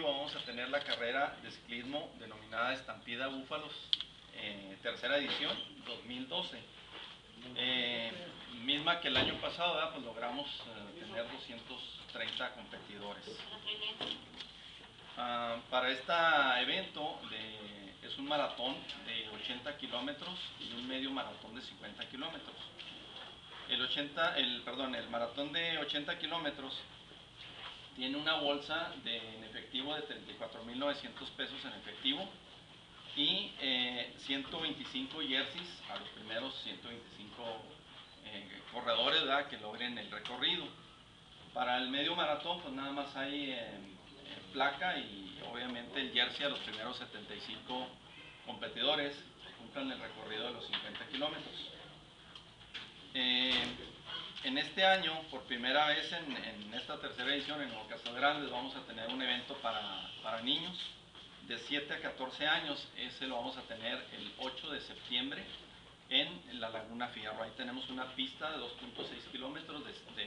deportivo vamos a tener la carrera de ciclismo denominada Estampida Búfalos, tercera edición, 2012. Misma que el año pasado, ¿verdad? Pues logramos tener 230 competidores. Para este evento es un maratón de 80 kilómetros y un medio maratón de 50 kilómetros. El maratón de 80 kilómetros tiene una bolsa en efectivo de 34,900 pesos en efectivo y 125 jerseys a los primeros 125 corredores, ¿verdad?, que logren el recorrido. Para el medio maratón pues nada más hay placa y obviamente el jersey a los primeros 75 competidores que cumplan el recorrido de los 50 kilómetros. En este año, por primera vez en esta tercera edición en Nuevo Casas Grandes, vamos a tener un evento para niños de 7 a 14 años. Ese lo vamos a tener el 8 de septiembre en la Laguna Fierro. Ahí tenemos una pista de 2.6 kilómetros de